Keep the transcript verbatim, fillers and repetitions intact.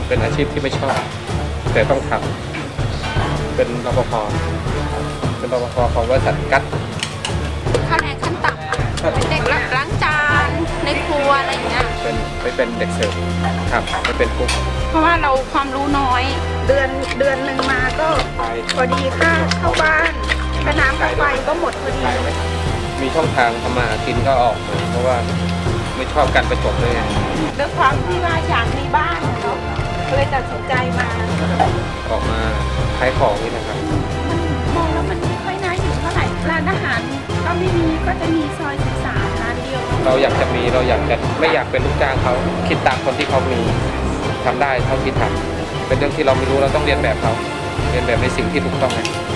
เป็นอาชีพที่ไม่ชอบแต่ต้องทำเป็นรปภเป็นรปภของบริษัทกัตค่าแรงขั้นต่ำเป็นเด็กล้างจานในครัวอะไรอย่างเงี้ยเป็นไปเป็นเด็กเสิร์ฟครับไปเป็นกุ๊กเพราะว่าเราความรู้น้อยเดือนเดือนหนึ่งมาก็พอดีค่าเข้าบ้านค่าน้ำค่าไฟก็หมดพอดีมีช่องทางทำมาหากินก็ออกเลยเพราะว่าไม่ชอบการประจบเลยด้วยความที่ว่าอยากมีบ้านเนาะเลยตัดสินใจมาออกมาขายของนี่นะครับมองแล้วมันไม่ค่อยน่าอยู่เท่าไหร่ร้านอาหารก็ไม่มีก็จะมีซอยสิบสามร้านเดียวเราอยากจะมีเราอยากจะไม่อยากเป็นลูกจ้างเขาคิดตามคนที่เขามีทำได้เท่าที่ทำเป็นเรื่องที่เราไม่รู้เราต้องเรียนแบบเขาเรียนแบบในสิ่งที่ถูกต้องไง